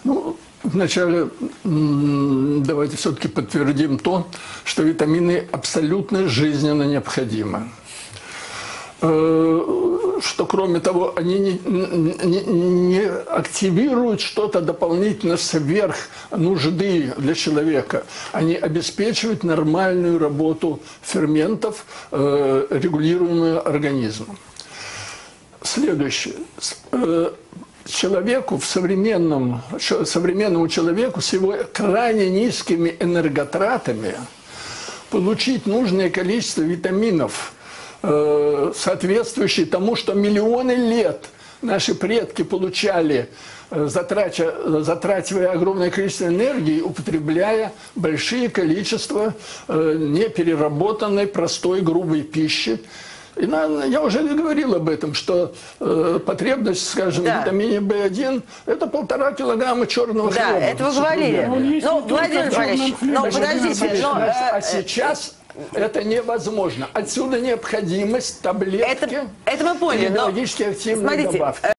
Ну, вначале давайте все-таки подтвердим то, что витамины абсолютно жизненно необходимы. Что, кроме того, они не активируют что-то дополнительно сверх нужды для человека. Они обеспечивают нормальную работу ферментов, регулируемую организмом. Следующее. Современному человеку с его крайне низкими энерготратами получить нужное количество витаминов, соответствующие тому, что миллионы лет наши предки получали, затрачивая огромное количество энергии, употребляя большие количества непереработанной, простой, грубой пищи. И я уже говорил об этом, что потребность, скажем, в витамине В1 – это 1,5 килограмма черного хлеба. Да, это вы говорили. Но, Владимир Борисович, подождите. А сейчас это невозможно. Отсюда необходимость таблетки это мы поняли, и биологически активной добавки.